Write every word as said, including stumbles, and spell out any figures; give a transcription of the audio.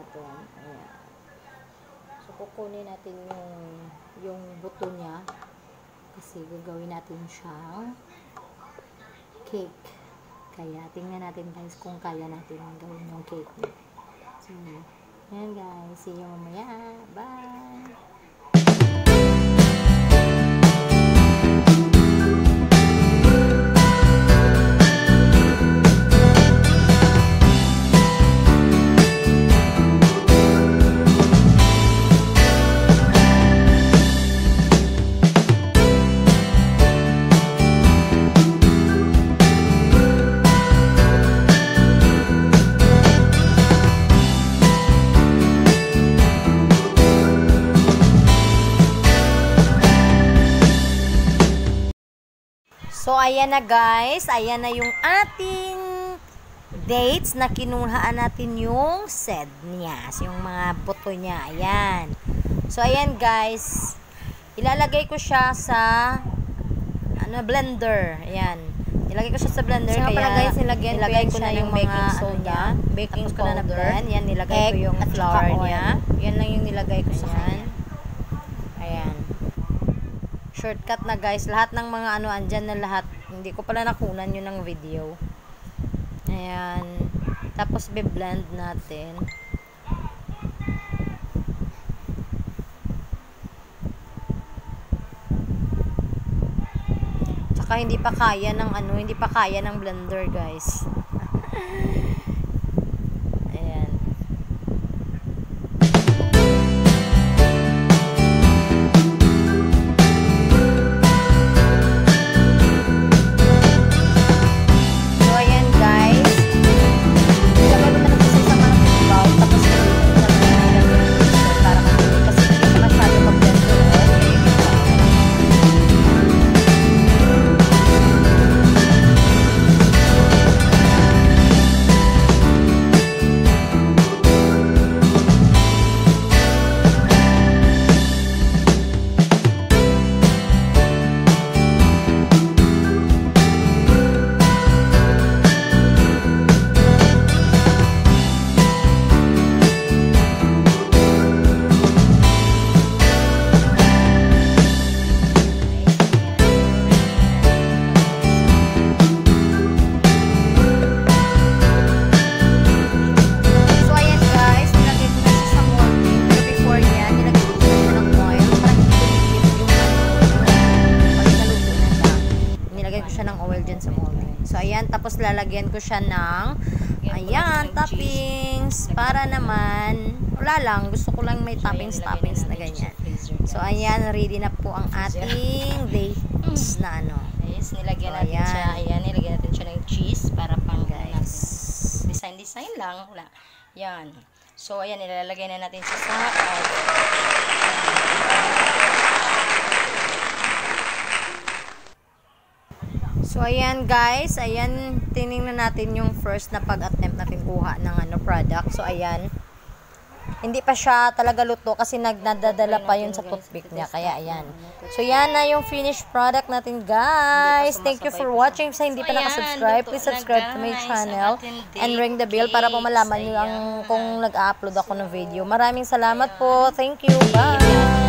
natin. Ayan. So, kukunin natin yung, yung buto niya. Kasi gagawin natin siyang cake. Kaya, tingnan natin guys kung kaya natin gawin yung cake niya. So, ayan guys. See you mamaya. Bye! So, ayan na guys. Ayan na yung ating dates na kinuhaan natin yung seed niya. So, yung mga buto niya. Ayan. So, ayan guys. Ilalagay ko siya sa ano, blender. Ayan. Ilagay ko siya sa blender. So, kaya guys, nilagyan nilagay ko na yung baking soda. Ano, baking Tapos powder. Ko na na-blend. Yan, nilagay egg, ko yung flour niya. Yan lang yung nilagay ko sa ayan. Ayan. Shortcut na guys. Lahat ng mga ano, andyan na lahat. Hindi ko pala nakunan yun ng video. Ayan. Tapos, be-blend natin. Tsaka, hindi pa kaya ng ano, hindi pa kaya ng blender guys. So, ayan. Tapos, lalagyan ko siya ng ayan, toppings. Para naman, wala lang. Gusto ko lang may toppings-toppings na ganyan. So, ayan. Ready na po ang ating dates na ano. Yes, nilagyan natin siya. Ayan, nilagyan natin siya ng cheese para pang guys. Design-design lang. Wala. Yan. So, ayan. Nilalagay na natin siya sa So, ayan guys, ayan, tinignan natin yung first na pag-attempt natin kuha ng ano, product. So, ayan, hindi pa siya talaga luto kasi nagnadadala pa yun sa toothpick niya. Kaya, ayan. So, yan na yung finished product natin, guys. Thank you for watching. Sa hindi pa nakasubscribe, please subscribe to my channel and ring the bell para po malaman nyo ang kung nag-upload ako ng video. Maraming salamat po. Thank you. Bye!